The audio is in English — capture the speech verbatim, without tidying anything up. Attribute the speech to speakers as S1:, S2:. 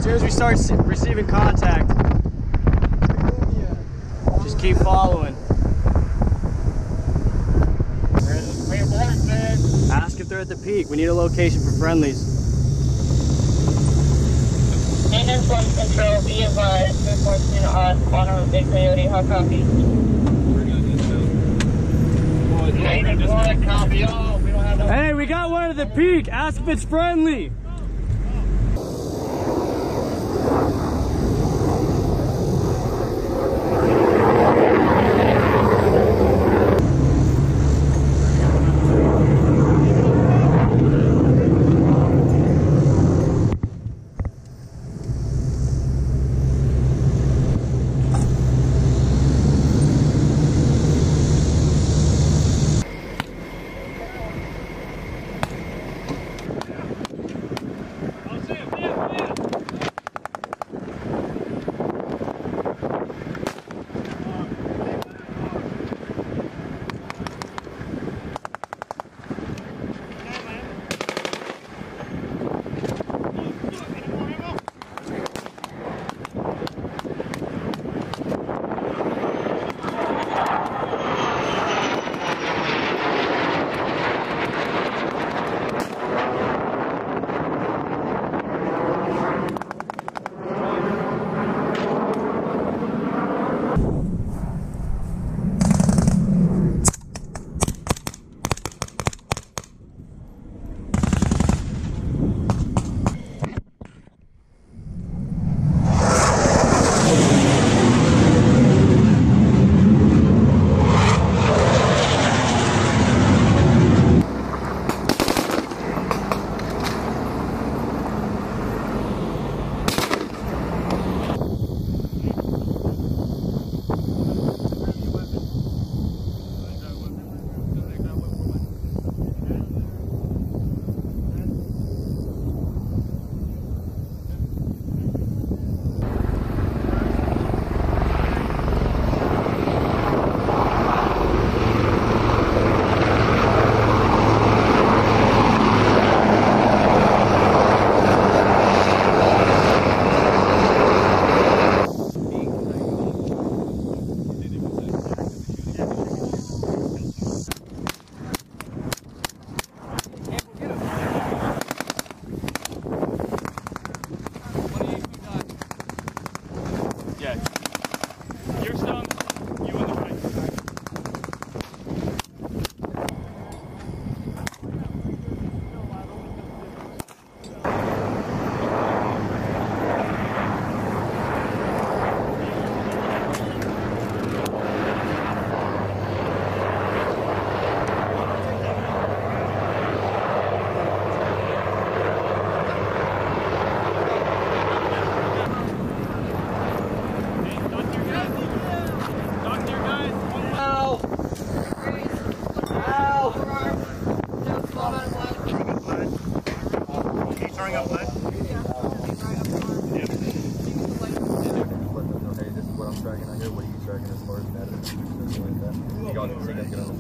S1: soon as we start receiving contact, just keep following. Ask if they're at the peak. We need a location for friendlies.
S2: Maintenance one control, be advised, reinforcement on corner of Big Coyote, hot copy. Maintenance one, copy all. We don't have no.
S1: Hey, we got one at the peak. Ask if it's friendly.
S3: What are you tracking as far as that? You got it.